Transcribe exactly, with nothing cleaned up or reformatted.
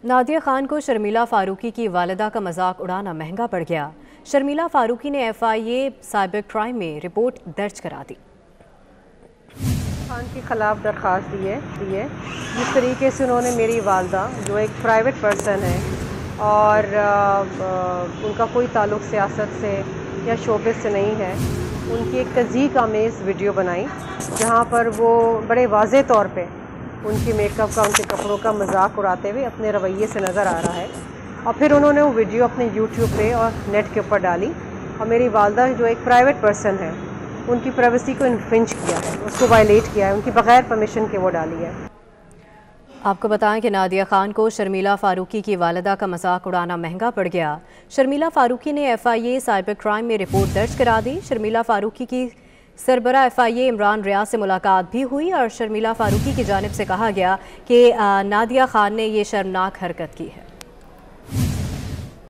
Nadia Khan کو شرمیلا فاروقی کی والدہ کا مذاق اڑانا مہنگا پڑ گیا۔ شرمیلا فاروقی نے F I A cyber crime میں رپورٹ درج کرا دی۔ خان کے خلاف درخواست دی ہے جس طریقے سے انہوں نے میری والدہ جو ایک پرائیویٹ پرسن ہے اور ان کا کوئی تعلق سیاست سے یا شعبے سے نہیں ہے، ان کی ایک تضحیک آمیز ویڈیو بنائی جہاں پر وہ بڑے واضح طور پہ ان کی میک اپ کا، ان کے کپڑوں کا مذاق اڑاتے ہوئے اپنے رویے سے نظر آ رہا ہے، اور پھر انہوں نے وہ ویڈیو اپنے یوٹیوب پہ اور نیٹ کے اوپر ڈالی اور میری والدہ جو ایک پرائیویٹ پرسن ہے ان کی پرائیویسی کو انفرنج کیا ہے، اس کو وائلیٹ کیا ہے، ان کی بغیر پرمیشن کے وہ ڈالی ہے۔ آپ کو بتائیں کہ نادیہ خان کو شرمیلا فاروقی کی والدہ کا مذاق اڑانا مہنگا پڑ گیا۔ شرمیلا فاروقی نے F I A cyber crime میں رپورٹ درج کرا دی۔ شرمیلا فاروقی کی سربراہ ایف آئی اے عمران ریاض سے ملاقات بھی ہوئی اور شرمیلا فاروقی کی جانب سے کہا گیا کہ نادیہ خان نے یہ شرمناک حرکت کی ہے۔